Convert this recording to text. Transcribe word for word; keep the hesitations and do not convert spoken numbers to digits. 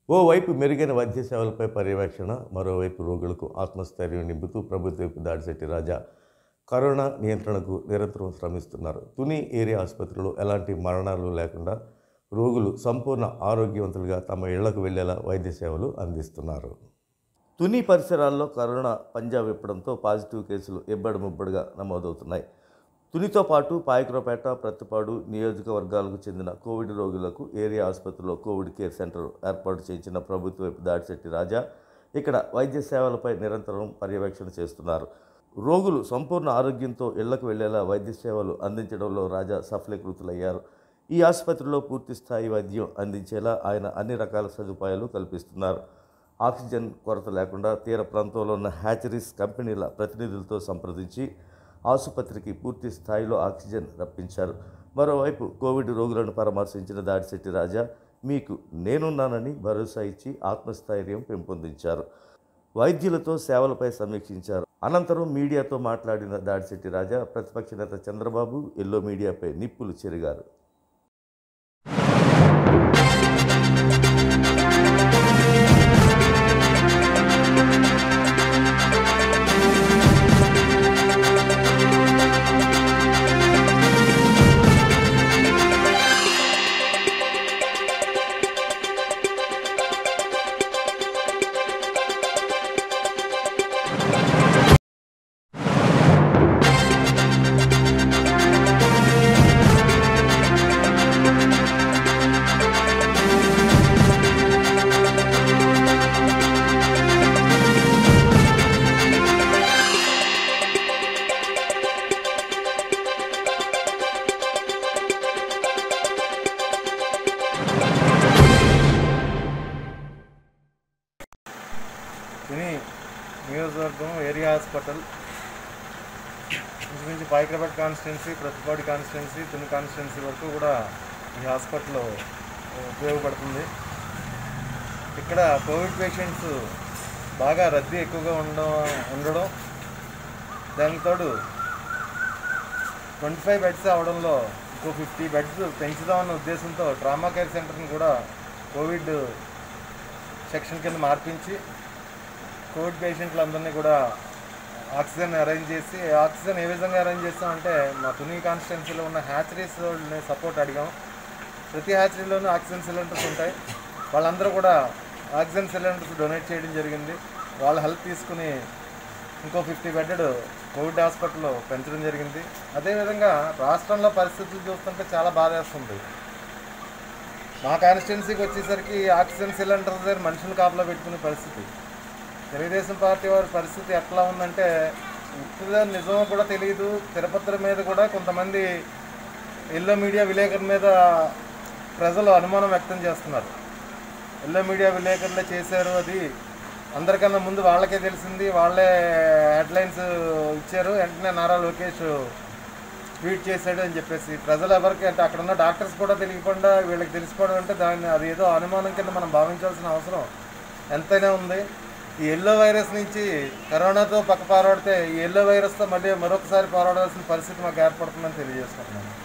ఓవైపు మెరుగైన వైద్య సేవలపై పర్యవేక్షణ, మరోవైపు రోగులకు ఆత్మస్థైర్యం నింపుతూ ప్రభుత్వపు దాడిశెట్టి రాజా కరోనా నియంత్రణకు నిరంతరం శ్రమిస్తున్నారు. తుని ఏరియా ఆసుపత్రిలో ఎలాంటి మరణాలు లేకుండా రోగులు సంపూర్ణ ఆరోగ్యవంతులుగా తమ ఇళ్లకు వెళ్లేలా వైద్య సేవలు అందిస్తున్నారు. తుని పరిసరాల్లో కరోనా పంజా విప్పడంతో పాజిటివ్ కేసులు ఇబ్బడి ముబ్బడిగా నమోదవుతున్నాయి. తునితో పాటు పాయకరావుపేట, ప్రత్తిపాడు నియోజకవర్గాలకు చెందిన కోవిడ్ రోగులకు ఏరియా ఆసుపత్రిలో కోవిడ్ కేర్ సెంటర్ ఏర్పాటు చేయించిన ప్రభుత్వపు దాడిశెట్టి రాజా ఇక్కడ వైద్య సేవలపై నిరంతరం పర్యవేక్షణ చేస్తున్నారు. రోగులు సంపూర్ణ ఆరోగ్యంతో ఇళ్లకు వెళ్లేలా వైద్య సేవలు అందించడంలో రాజా సఫలీకృతులయ్యారు. ఈ ఆసుపత్రిలో పూర్తి స్థాయి వైద్యం అందించేలా ఆయన అన్ని రకాల సదుపాయాలు కల్పిస్తున్నారు. ఆక్సిజన్ కొరత లేకుండా తీర ప్రాంతంలో ఉన్న హ్యాచరీస్ కంపెనీల ప్రతినిధులతో సంప్రదించి ఆసుపత్రికి పూర్తి స్థాయిలో ఆక్సిజన్ రప్పించారు. మరోవైపు కోవిడ్ రోగులను పరామర్శించిన దాడిశెట్టి రాజా మీకు నేనున్నానని భరోసా ఇచ్చి ఆత్మస్థైర్యం పెంపొందించారు. వైద్యులతో సేవలపై సమీక్షించారు. అనంతరం మీడియాతో మాట్లాడిన దాడిశెట్టి రాజా ప్రతిపక్ష నేత చంద్రబాబు, ఎల్లో మీడియాపై నిప్పులు చెరిగారు. తుని నియోజకవర్గం ఏరియా హాస్పిటల్ ఇంచుమించు Payakaraopeta constituency, Prathipadu constituency, Tuni constituency వరకు కూడా ఈ హాస్పిటల్ ఉపయోగపడుతుంది. ఇక్కడ కోవిడ్ పేషెంట్స్ బాగా రద్దీ ఎక్కువగా ఉండడం ఉండడం దానికి తోడు ట్వంటీ ఫైవ్ బెడ్స్ అవడంలో ఇంకో ఫిఫ్టీ బెడ్స్ పెంచుదామన్న ఉద్దేశంతో ట్రామా కేర్ సెంటర్ని కూడా కోవిడ్ సెక్షన్ కింద మార్పించి కోవిడ్ పేషెంట్లందరినీ కూడా ఆక్సిజన్ అరేంజ్ చేసి, ఆక్సిజన్ ఏ విధంగా అరేంజ్ చేస్తామంటే మా తుని కాన్స్టిట్యున్సీలో ఉన్న హ్యాచరీస్ వాళ్ళని సపోర్ట్ అడిగాం. ప్రతి హ్యాచరీలోనూ ఆక్సిజన్ సిలిండర్స్ ఉంటాయి. వాళ్ళందరూ కూడా ఆక్సిజన్ సిలిండర్స్ డొనేట్ చేయడం జరిగింది. వాళ్ళ హెల్ప్ తీసుకుని ఇంకో ఫిఫ్టీ బెడ్డెడ్ కోవిడ్ హాస్పిటల్లో పెంచడం జరిగింది. అదేవిధంగా రాష్ట్రంలో పరిస్థితులు చూస్తుంటే చాలా బాధేస్తుంది. మా కాన్స్టిట్యున్సీకి వచ్చేసరికి ఆక్సిజన్ సిలిండర్ దగ్గర మనుషులు కాపలా పెట్టుకునే పరిస్థితి. తెలుగుదేశం పార్టీ వారి పరిస్థితి ఎట్లా ఉందంటే ఇప్పుడు నిజమో కూడా తెలియదు. తిరుపతి మీద కూడా కొంతమంది ఎల్లో మీడియా విలేకరుల మీద ప్రజలు అనుమానం వ్యక్తం చేస్తున్నారు. ఎల్లో మీడియా విలేకరులే చేశారు, అది అందరికన్నా ముందు వాళ్ళకే తెలిసింది, వాళ్ళే హెడ్లైన్స్ ఇచ్చారు, వెంటనే నారా లోకేష్ ట్వీట్ చేశాడు అని చెప్పేసి ప్రజలు ఎవరికి అంటే అక్కడ ఉన్న డాక్టర్స్ కూడా తెలియకుండా వీళ్ళకి తెలిసిపోవడం అంటే దాన్ని అది ఏదో అనుమానం కింద మనం భావించాల్సిన అవసరం ఎంతైనా ఉంది. ఈ ఎల్లో వైరస్ నుంచి కరోనాతో పక్క పారాడితే ఈ ఎల్లో వైరస్తో మళ్ళీ మరొకసారి పోరాడాల్సిన పరిస్థితి మాకు ఏర్పడుతుందని తెలియజేసుకుంటున్నాను.